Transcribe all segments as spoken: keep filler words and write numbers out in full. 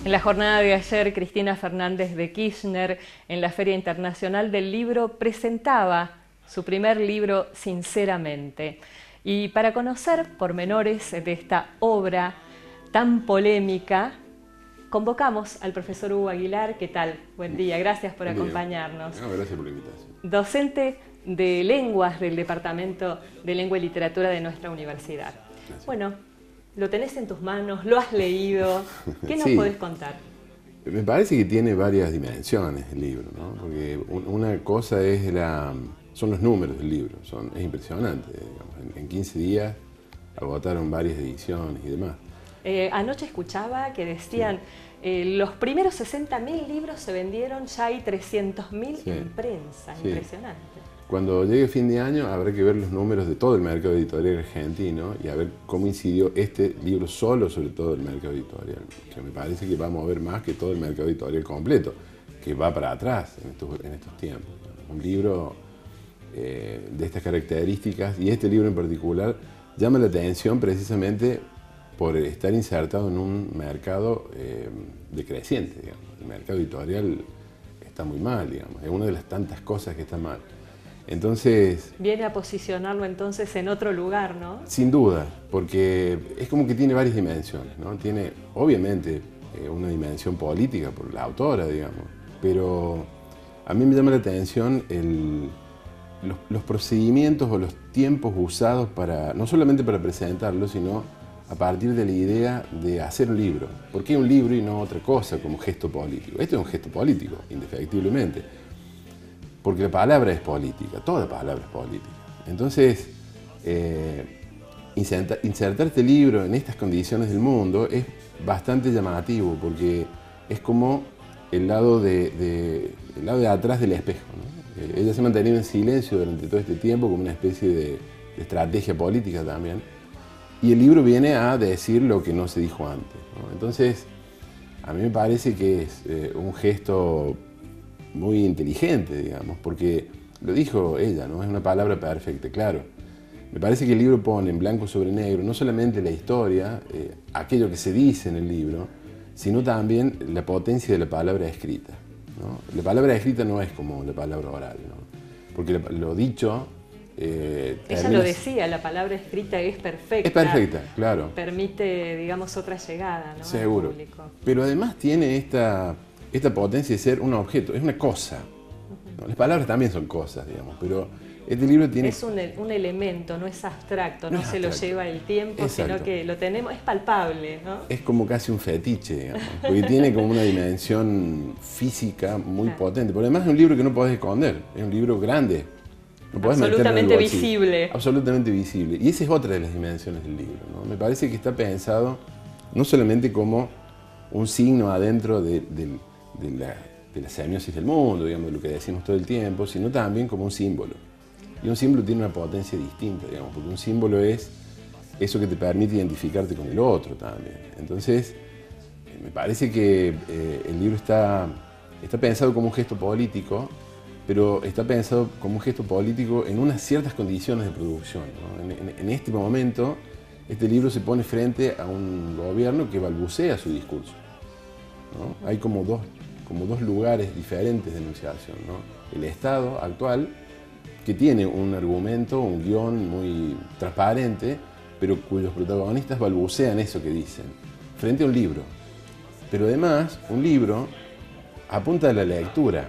En la jornada de ayer, Cristina Fernández de Kirchner, en la Feria Internacional del Libro, presentaba su primer libro, Sinceramente. Y para conocer pormenores de esta obra tan polémica, convocamos al profesor Hugo Aguilar. ¿Qué tal? Buen día, gracias por Buen día. acompañarnos. No, gracias por la invitación. Docente de lenguas del Departamento de Lengua y Literatura de nuestra universidad. Gracias. Bueno, lo tenés en tus manos, lo has leído. ¿Qué nos Sí. podés contar? Me parece que tiene varias dimensiones el libro, ¿no? Porque una cosa es la, son los números del libro, son, es impresionante, digamos. En, en quince días agotaron varias ediciones y demás. Eh, anoche escuchaba que decían, sí. eh, los primeros sesenta mil libros se vendieron, ya hay trescientos mil sí. en prensa, sí. Impresionante. Cuando llegue fin de año habrá que ver los números de todo el mercado editorial argentino y a ver cómo incidió este libro solo sobre todo el mercado editorial, que me parece que va a mover más que todo el mercado editorial completo, que va para atrás en estos, en estos tiempos. Un libro eh, de estas características, y este libro en particular, llama la atención precisamente por estar insertado en un mercado eh, decreciente, digamos. El mercado editorial está muy mal, digamos, es una de las tantas cosas que está mal. Entonces, viene a posicionarlo entonces en otro lugar, ¿no? Sin duda, porque es como que tiene varias dimensiones, ¿no? Tiene, obviamente, eh, una dimensión política por la autora, digamos, pero a mí me llama la atención el, los, los procedimientos o los tiempos usados para, no solamente para presentarlo, sino a partir de la idea de hacer un libro. ¿Por qué un libro y no otra cosa como gesto político? Este es un gesto político, indefectiblemente. Porque la palabra es política, toda palabra es política. Entonces, eh, insertar, insertar este libro en estas condiciones del mundo es bastante llamativo, porque es como el lado de, de, el lado de atrás del espejo, ¿no? Eh, ella se ha mantenido en silencio durante todo este tiempo como una especie de, de estrategia política también, y el libro viene a decir lo que no se dijo antes, ¿no? Entonces, a mí me parece que es eh, un gesto muy inteligente, digamos, porque lo dijo ella, ¿no? Es una palabra perfecta, claro. Me parece que el libro pone en blanco sobre negro no solamente la historia, eh, aquello que se dice en el libro, sino también la potencia de la palabra escrita, ¿no? La palabra escrita no es como la palabra oral, ¿no? Porque lo dicho... Eh, ella termina... lo decía, la palabra escrita es perfecta. Es perfecta, claro. Permite, digamos, otra llegada, ¿no? Seguro. Al público. Pero además tiene esta... esta potencia de ser un objeto, es una cosa. ¿No? Las palabras también son cosas, digamos, pero este libro tiene... Es un, un elemento, no es abstracto, no, no es se abstracto. Lo lleva el tiempo, Exacto. Sino que lo tenemos, es palpable, ¿no? Es como casi un fetiche, digamos, porque tiene como una dimensión física muy claro. potente. Pero además es un libro que no podés esconder, es un libro grande. No podés absolutamente visible. Absolutamente visible. Y esa es otra de las dimensiones del libro, ¿no? Me parece que está pensado no solamente como un signo adentro de, de De la, de la semiosis del mundo, digamos, de lo que decimos todo el tiempo, sino también como un símbolo. Y un símbolo tiene una potencia distinta, digamos, porque un símbolo es eso que te permite identificarte con el otro también. Entonces, eh, me parece que eh, el libro está, está pensado como un gesto político, pero está pensado como un gesto político en unas ciertas condiciones de producción, ¿no? En, en, en este momento, este libro se pone frente a un gobierno que balbucea su discurso, ¿no? Hay como dos, como dos lugares diferentes de enunciación, ¿no? El Estado actual, que tiene un argumento, un guión muy transparente, pero cuyos protagonistas balbucean eso que dicen, frente a un libro. Pero además, un libro apunta a la lectura.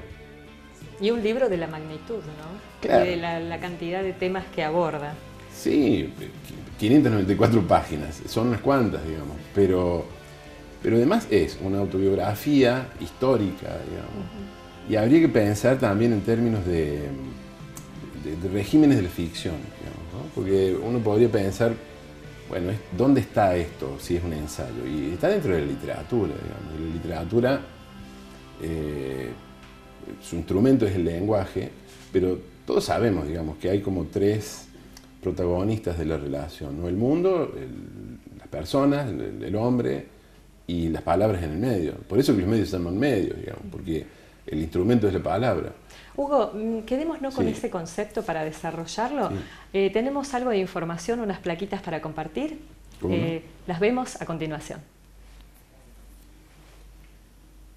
Y un libro de la magnitud, ¿no? Claro. Y de la, la cantidad de temas que aborda. Sí, quinientas noventa y cuatro páginas, son unas cuantas, digamos, pero... Pero además es una autobiografía histórica, digamos. Uh-huh. Y habría que pensar también en términos de, de, de regímenes de la ficción, digamos, ¿no? Porque uno podría pensar, bueno, ¿dónde está esto si es un ensayo? Y está dentro de la literatura, digamos. La literatura, eh, su instrumento es el lenguaje, pero todos sabemos, digamos, que hay como tres protagonistas de la relación, ¿no? El mundo, el, las personas, el, el hombre y las palabras en el medio. Por eso que los medios se llaman medios, digamos, porque el instrumento es la palabra. Hugo, quedémonos con sí. ese concepto para desarrollarlo. Sí. Eh, tenemos algo de información, unas plaquitas para compartir. ¿Cómo no? Eh, las vemos a continuación.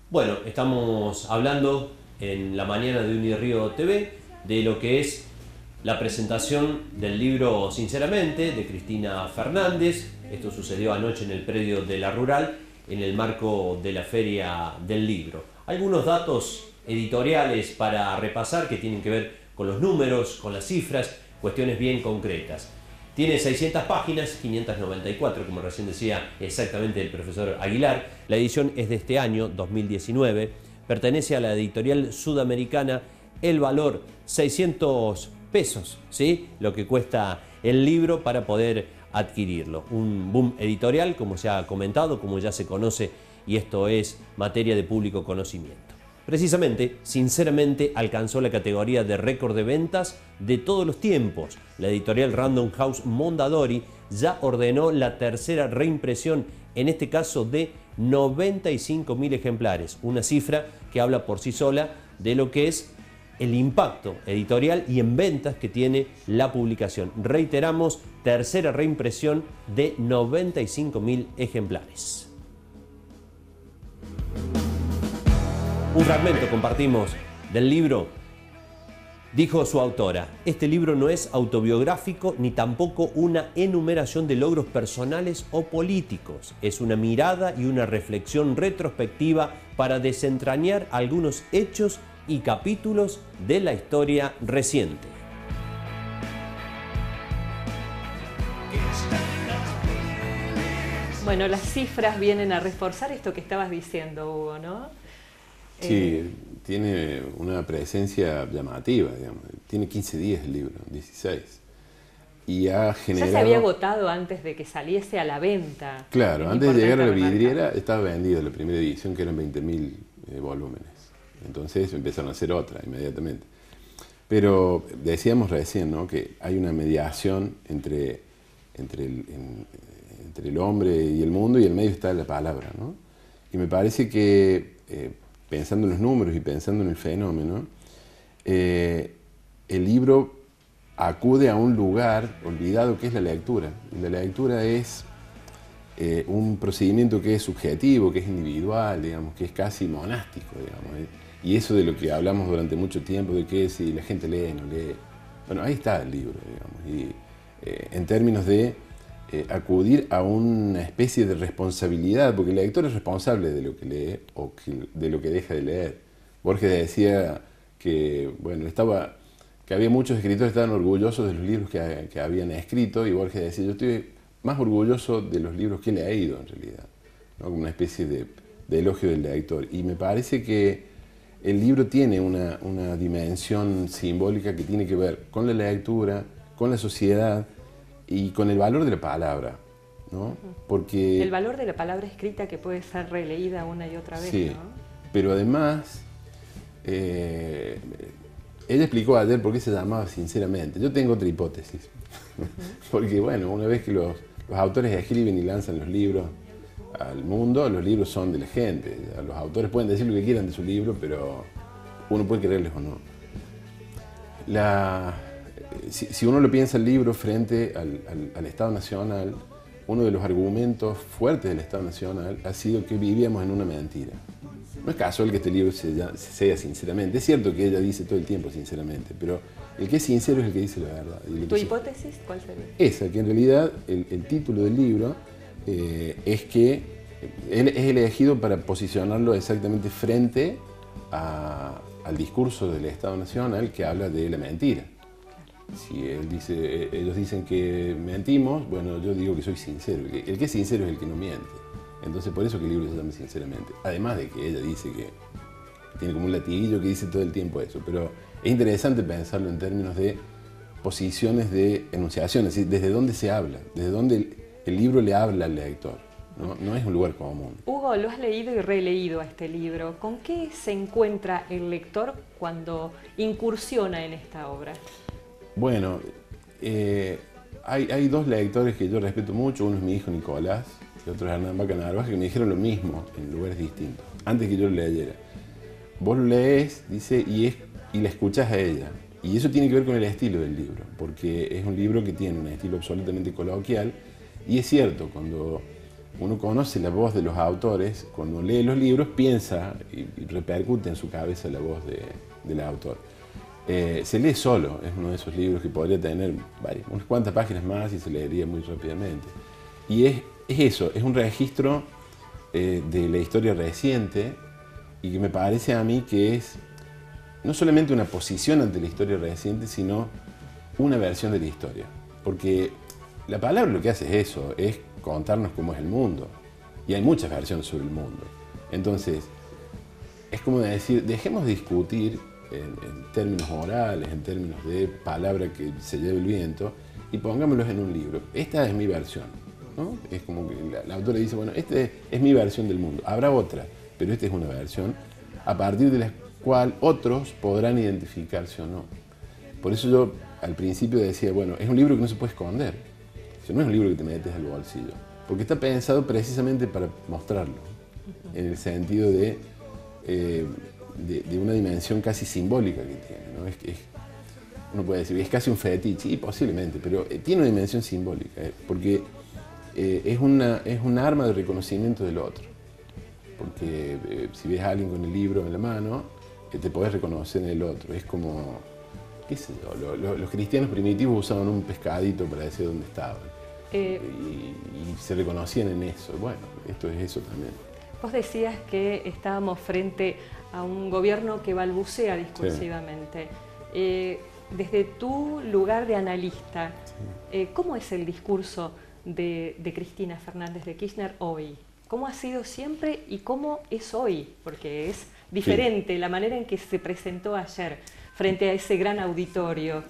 Bueno, estamos hablando en la mañana de Unirío T V de lo que es la presentación del libro Sinceramente de Cristina Fernández. Esto sucedió anoche en el predio de La Rural en el marco de la Feria del Libro. Algunos datos editoriales para repasar que tienen que ver con los números, con las cifras, cuestiones bien concretas. Tiene seiscientas páginas, quinientas noventa y cuatro, como recién decía exactamente el profesor Aguilar. La edición es de este año, dos mil diecinueve. Pertenece a la editorial sudamericana El Valor, seiscientos pesos, ¿sí? Lo que cuesta el libro para poder adquirirlo. Un boom editorial, como se ha comentado, como ya se conoce, y esto es materia de público conocimiento. Precisamente, Sinceramente alcanzó la categoría de récord de ventas de todos los tiempos. La editorial Random House Mondadori ya ordenó la tercera reimpresión, en este caso de noventa y cinco mil ejemplares, una cifra que habla por sí sola de lo que es el impacto editorial y en ventas que tiene la publicación. Reiteramos, tercera reimpresión de noventa y cinco mil ejemplares. Un fragmento compartimos del libro. Dijo su autora: este libro no es autobiográfico ni tampoco una enumeración de logros personales o políticos. Es una mirada y una reflexión retrospectiva para desentrañar algunos hechos y capítulos de la historia reciente. Bueno, las cifras vienen a reforzar esto que estabas diciendo, Hugo, ¿no? Sí, eh... tiene una presencia llamativa, digamos. Tiene quince días el libro, dieciséis. Y ha generado... Ya se había agotado antes de que saliese a la venta. Claro, es antes de llegar a la remarcar. vidriera estaba vendida la primera edición, que eran veinte mil eh, volúmenes. Entonces empezaron a hacer otra inmediatamente. Pero decíamos recién, ¿no?, que hay una mediación entre, entre, el, en, entre el hombre y el mundo, y en medio está la palabra, ¿no? Y me parece que, eh, pensando en los números y pensando en el fenómeno, eh, el libro acude a un lugar olvidado que es la lectura. Y la lectura es eh, un procedimiento que es subjetivo, que es individual, digamos, que es casi monástico, digamos. Y eso de lo que hablamos durante mucho tiempo, de que si la gente lee o no lee. Bueno, ahí está el libro, digamos. Y eh, en términos de eh, acudir a una especie de responsabilidad, porque el lector es responsable de lo que lee o que, de lo que deja de leer. Borges decía que, bueno, estaba, que había muchos escritores que estaban orgullosos de los libros que, que habían escrito, y Borges decía: yo estoy más orgulloso de los libros que he leído, en realidad, ¿no? Como una especie de, de elogio del lector. Y me parece que el libro tiene una, una dimensión simbólica que tiene que ver con la lectura, con la sociedad y con el valor de la palabra, ¿no? Porque el valor de la palabra escrita, que puede ser releída una y otra vez, sí, ¿no? Pero además, eh, ella explicó ayer por qué se llamaba Sinceramente. Yo tengo otra hipótesis. Uh-huh. Porque, bueno, una vez que los, los autores escriben y lanzan los libros al mundo, los libros son de la gente. Los autores pueden decir lo que quieran de su libro, pero uno puede creerles o no. La, si, si uno lo piensa el libro frente al, al, al Estado Nacional, uno de los argumentos fuertes del Estado Nacional ha sido que vivíamos en una mentira. No es casual que este libro sea, sea Sinceramente. Es cierto que ella dice todo el tiempo sinceramente, pero el que es sincero es el que dice la verdad. Y ¿Tu hipótesis cuál sería? Esa, que en realidad el, el título del libro eh, es que él es elegido para posicionarlo exactamente frente a, al discurso del Estado Nacional que habla de la mentira. Si él dice, ellos dicen que mentimos, bueno, yo digo que soy sincero. El que, el que es sincero es el que no miente. Entonces, por eso que el libro se llama Sinceramente. Además de que ella dice que tiene como un latiguillo que dice todo el tiempo eso. Pero es interesante pensarlo en términos de posiciones de enunciación, es decir, desde dónde se habla, desde dónde el, el libro le habla al lector. ¿no? No es un lugar común. Hugo, lo has leído y releído a este libro. ¿Con qué se encuentra el lector cuando incursiona en esta obra? Bueno, eh, hay, hay dos lectores que yo respeto mucho. Uno es mi hijo Nicolás y otro es Hernán Baca Narváez, que me dijeron lo mismo en lugares distintos, antes que yo lo leyera. Vos lo lees, dice, y, es, y la escuchás a ella. Y eso tiene que ver con el estilo del libro, porque es un libro que tiene un estilo absolutamente coloquial. Y es cierto, cuando uno conoce la voz de los autores, cuando lee los libros piensa y, y repercute en su cabeza la voz de, del autor. Eh, se lee solo, es uno de esos libros que podría tener varias, unas cuantas páginas más y se leería muy rápidamente. Y es, es eso, es un registro eh, de la historia reciente y que me parece a mí que es no solamente una posición ante la historia reciente, sino una versión de la historia. Porque la palabra lo que hace es eso, es contarnos cómo es el mundo. Y hay muchas versiones sobre el mundo. Entonces, es como decir, dejemos de discutir en, en términos orales, en términos de palabra que se lleve el viento, y pongámoslos en un libro. Esta es mi versión, ¿no? Es como que la, la autora dice, bueno, esta es, es mi versión del mundo. Habrá otra, pero esta es una versión a partir de la cual otros podrán identificarse o no. Por eso yo al principio decía, bueno, es un libro que no se puede esconder. O sea, no es un libro que te metes al bolsillo, porque está pensado precisamente para mostrarlo, en el sentido de, eh, de, de una dimensión casi simbólica que tiene, ¿no? Es, es, uno puede decir, es casi un fetiche, y posiblemente, pero eh, tiene una dimensión simbólica, eh, porque eh, es, una, es un arma de reconocimiento del otro. Porque eh, si ves a alguien con el libro en la mano, eh, te podés reconocer en el otro. Es como, qué sé yo, lo, lo, los cristianos primitivos usaban un pescadito para decir dónde estaban. Eh, y, y se reconocían en eso. Bueno, esto es eso también. Vos decías que estábamos frente a un gobierno que balbucea discursivamente. Sí. Eh, desde tu lugar de analista, sí. eh, ¿cómo es el discurso de, de Cristina Fernández de Kirchner hoy? ¿Cómo ha sido siempre y cómo es hoy? Porque es diferente sí. la manera en que se presentó ayer frente a ese gran auditorio.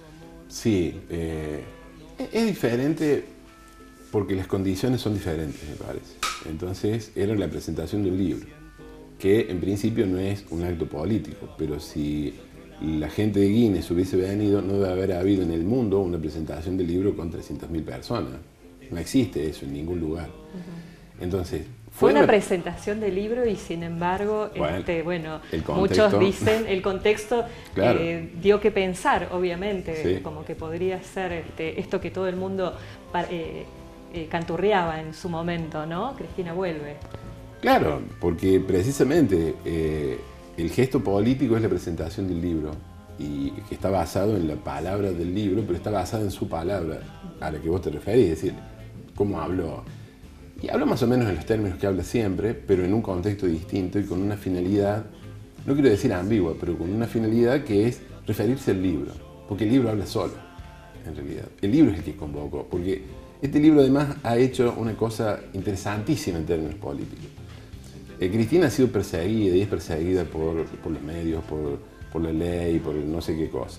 Sí, eh, es diferente porque las condiciones son diferentes, me parece. Entonces, era la presentación de un libro, que en principio no es un acto político, pero si la gente de Guinness hubiese venido, no debe haber habido en el mundo una presentación de libro con trescientas mil personas. No existe eso en ningún lugar. Uh-huh. Entonces, fue, fue una, una presentación de libro y sin embargo, bueno, este, bueno muchos dicen el contexto claro. eh, dio que pensar, obviamente, sí. como que podría ser este, esto que todo el mundo eh, eh, canturreaba en su momento, ¿no? Cristina vuelve. Claro, porque precisamente eh, el gesto político es la presentación del libro y que está basado en la palabra del libro, pero está basado en su palabra a la que vos te referís, es decir, cómo habló. Y habla más o menos en los términos que habla siempre, pero en un contexto distinto y con una finalidad, no quiero decir ambigua, pero con una finalidad que es referirse al libro, porque el libro habla solo, en realidad. El libro es el que convocó, porque este libro además ha hecho una cosa interesantísima en términos políticos. Eh, Cristina ha sido perseguida y es perseguida por, por los medios, por, por la ley, por no sé qué cosa.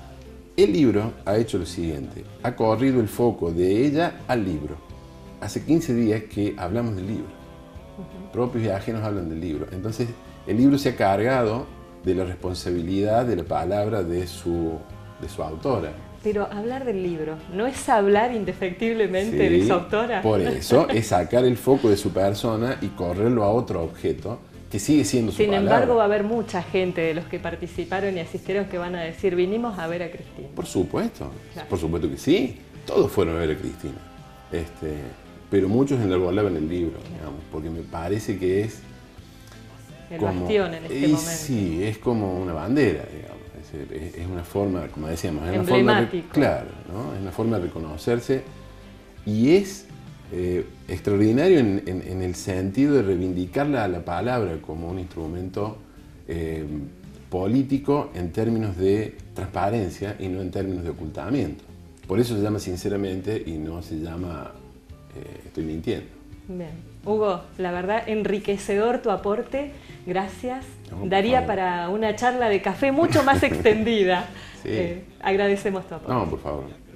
El libro ha hecho lo siguiente, ha corrido el foco de ella al libro. Hace quince días que hablamos del libro, uh-huh. propios y ajenos hablan del libro. Entonces, el libro se ha cargado de la responsabilidad de la palabra de su, de su autora. Pero hablar del libro, ¿no es hablar indefectiblemente sí, de su autora? Por eso, es sacar el foco de su persona y correrlo a otro objeto que sigue siendo su Sin palabra. embargo, va a haber mucha gente de los que participaron y asistieron que van a decir, vinimos a ver a Cristina. Por supuesto, claro. por supuesto que sí. Todos fueron a ver a Cristina. Este, pero muchos enarbolaban el libro, digamos, porque me parece que es el como, bastión en este y momento. Sí, es como una bandera, digamos, es, es una forma, como decíamos, es una emblemático. Forma de, claro, ¿no? Es una forma de reconocerse y es eh, extraordinario en, en, en el sentido de reivindicarla a la palabra como un instrumento eh, político en términos de transparencia y no en términos de ocultamiento. Por eso se llama sinceramente y no se llama eh, estoy mintiendo. Bien. Hugo, la verdad, enriquecedor tu aporte. Gracias. No, Daría para una charla de café mucho más extendida. Sí. Eh, agradecemos tu aporte. No, por favor.